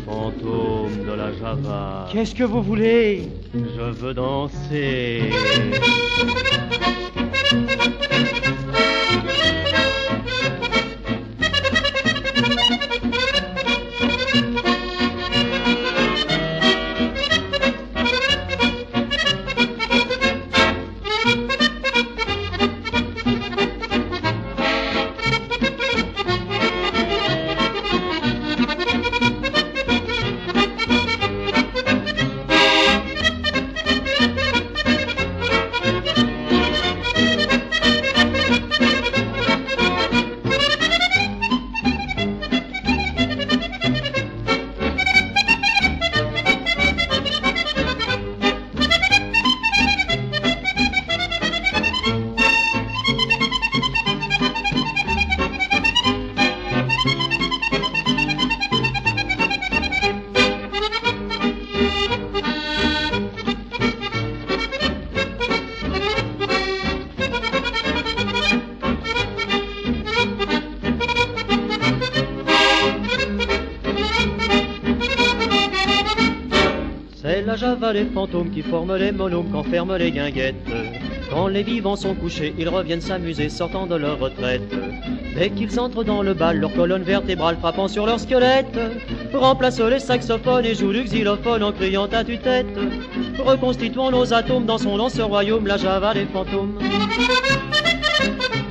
fantôme de la Java. Qu'est-ce que vous voulez? Je veux danser. C'est la Java des fantômes qui forment les monômes qu'enferment les guinguettes. Quand les vivants sont couchés, ils reviennent s'amuser sortant de leur retraite. Dès qu'ils entrent dans le bal, leur colonne vertébrale frappant sur leur squelette remplace les saxophones et joue du xylophone en criant à tue-tête. Reconstituons nos atomes dans son ancien royaume, la Java des fantômes.